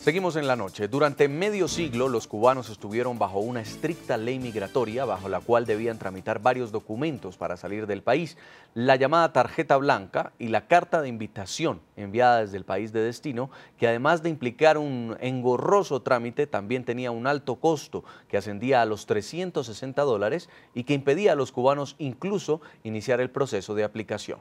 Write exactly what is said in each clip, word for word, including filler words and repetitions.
Seguimos en la noche. Durante medio siglo, los cubanos estuvieron bajo una estricta ley migratoria, bajo la cual debían tramitar varios documentos para salir del país. La llamada tarjeta blanca y la carta de invitación enviada desde el país de destino, que además de implicar un engorroso trámite, también tenía un alto costo que ascendía a los trescientos sesenta dólares y que impedía a los cubanos incluso iniciar el proceso de aplicación.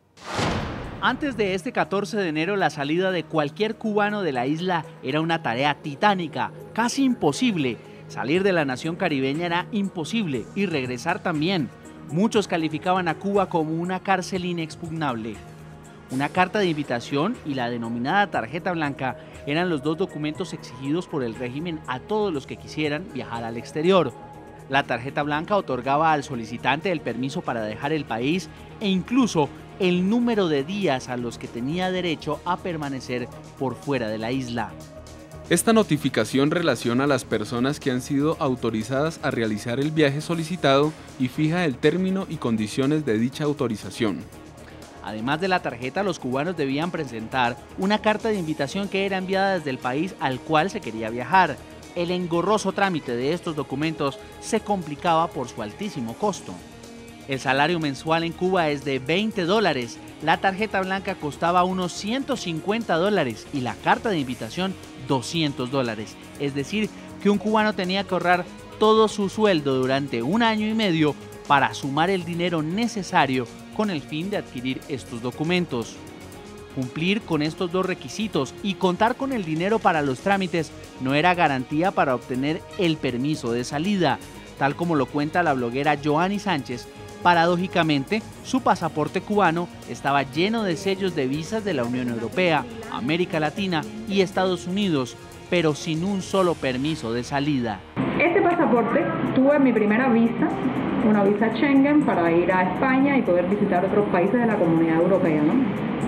Antes de este catorce de enero, la salida de cualquier cubano de la isla era una tarea titánica, casi imposible. Salir de la nación caribeña era imposible y regresar también. Muchos calificaban a Cuba como una cárcel inexpugnable. Una carta de invitación y la denominada tarjeta blanca eran los dos documentos exigidos por el régimen a todos los que quisieran viajar al exterior. La tarjeta blanca otorgaba al solicitante el permiso para dejar el país e incluso el número de días a los que tenía derecho a permanecer por fuera de la isla. Esta notificación relaciona a las personas que han sido autorizadas a realizar el viaje solicitado y fija el término y condiciones de dicha autorización. Además de la tarjeta, los cubanos debían presentar una carta de invitación que era enviada desde el país al cual se quería viajar. El engorroso trámite de estos documentos se complicaba por su altísimo costo. El salario mensual en Cuba es de veinte dólares, la tarjeta blanca costaba unos ciento cincuenta dólares y la carta de invitación doscientos dólares. Es decir, que un cubano tenía que ahorrar todo su sueldo durante un año y medio para sumar el dinero necesario con el fin de adquirir estos documentos. Cumplir con estos dos requisitos y contar con el dinero para los trámites no era garantía para obtener el permiso de salida, tal como lo cuenta la bloguera Joanny Sánchez. Paradójicamente, su pasaporte cubano estaba lleno de sellos de visas de la Unión Europea, América Latina y Estados Unidos, pero sin un solo permiso de salida. Este pasaporte tuve mi primera visa, una visa Schengen para ir a España y poder visitar otros países de la Comunidad Europea, ¿no?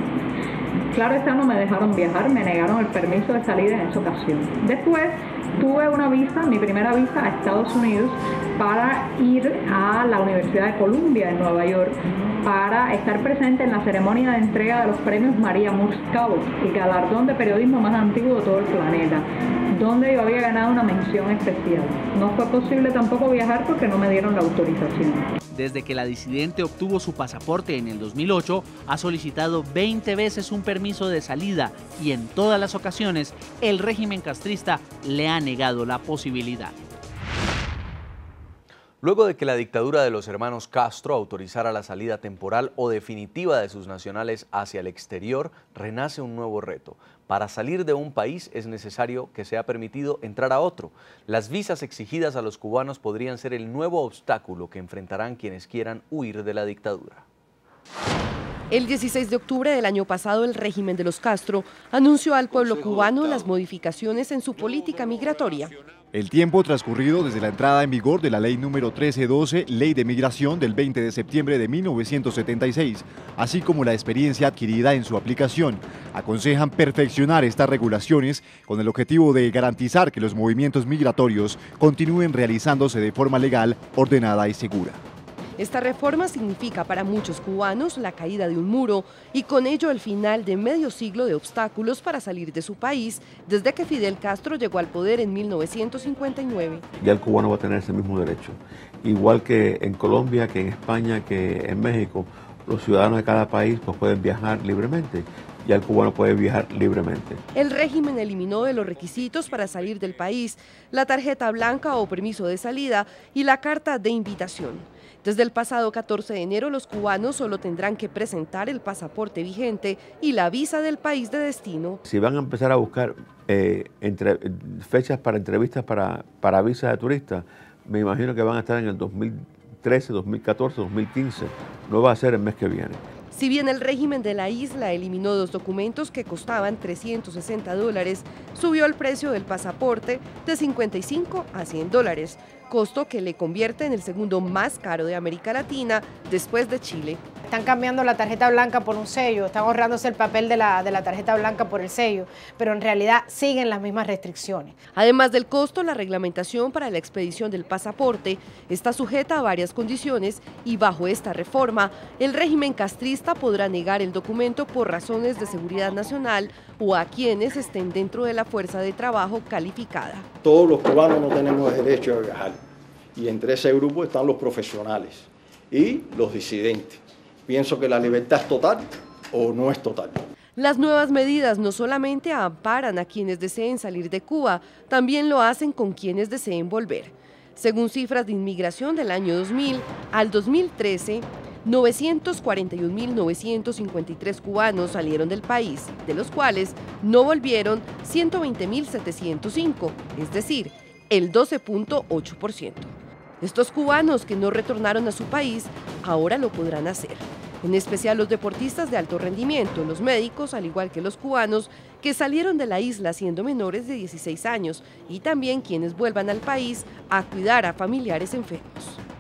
Claro está, no me dejaron viajar, me negaron el permiso de salida en esa ocasión. Después tuve una visa, mi primera visa a Estados Unidos para ir a la Universidad de Columbia en Nueva York para estar presente en la ceremonia de entrega de los premios María Moore Scout, el galardón de periodismo más antiguo de todo el planeta, donde yo había ganado una mención especial. No fue posible tampoco viajar porque no me dieron la autorización. Desde que la disidente obtuvo su pasaporte en el dos mil ocho, ha solicitado veinte veces un permiso de salida y en todas las ocasiones el régimen castrista le ha negado la posibilidad. Luego de que la dictadura de los hermanos Castro autorizara la salida temporal o definitiva de sus nacionales hacia el exterior, renace un nuevo reto. Para salir de un país es necesario que sea permitido entrar a otro. Las visas exigidas a los cubanos podrían ser el nuevo obstáculo que enfrentarán quienes quieran huir de la dictadura. El dieciséis de octubre del año pasado, el régimen de los Castro anunció al pueblo cubano las modificaciones en su política migratoria. El tiempo transcurrido desde la entrada en vigor de la ley número trece doce, Ley de Migración del veinte de septiembre de mil novecientos setenta y seis, así como la experiencia adquirida en su aplicación, aconsejan perfeccionar estas regulaciones con el objetivo de garantizar que los movimientos migratorios continúen realizándose de forma legal, ordenada y segura. Esta reforma significa para muchos cubanos la caída de un muro y con ello el final de medio siglo de obstáculos para salir de su país desde que Fidel Castro llegó al poder en mil novecientos cincuenta y nueve. Ya el cubano va a tener ese mismo derecho, igual que en Colombia, que en España, que en México, los ciudadanos de cada país pues, pueden viajar libremente. Ya el cubano puede viajar libremente. El régimen eliminó de los requisitos para salir del país la tarjeta blanca o permiso de salida y la carta de invitación. Desde el pasado catorce de enero, los cubanos solo tendrán que presentar el pasaporte vigente y la visa del país de destino. Si van a empezar a buscar eh, entre, fechas para entrevistas para, para visa de turista, me imagino que van a estar en el dos mil trece, dos mil catorce, dos mil quince. No va a ser el mes que viene. Si bien el régimen de la isla eliminó dos documentos que costaban trescientos sesenta dólares, subió el precio del pasaporte de cincuenta y cinco a cien dólares. costo que le convierte en el segundo más caro de América Latina después de Chile. Están cambiando la tarjeta blanca por un sello, están ahorrándose el papel de la, de la tarjeta blanca por el sello, pero en realidad siguen las mismas restricciones. Además del costo, la reglamentación para la expedición del pasaporte está sujeta a varias condiciones y bajo esta reforma, el régimen castrista podrá negar el documento por razones de seguridad nacional o a quienes estén dentro de la fuerza de trabajo calificada. Todos los cubanos no tenemos derecho a viajar y entre ese grupo están los profesionales y los disidentes. Pienso que la libertad es total o no es total. Las nuevas medidas no solamente amparan a quienes deseen salir de Cuba, también lo hacen con quienes deseen volver. Según cifras de inmigración del año dos mil al dos mil trece, novecientos cuarenta y un mil novecientos cincuenta y tres cubanos salieron del país, de los cuales no volvieron ciento veinte mil setecientos cinco, es decir, el doce punto ocho por ciento. Estos cubanos que no retornaron a su país ahora lo podrán hacer, en especial los deportistas de alto rendimiento, los médicos, al igual que los cubanos que salieron de la isla siendo menores de dieciséis años y también quienes vuelvan al país a cuidar a familiares enfermos.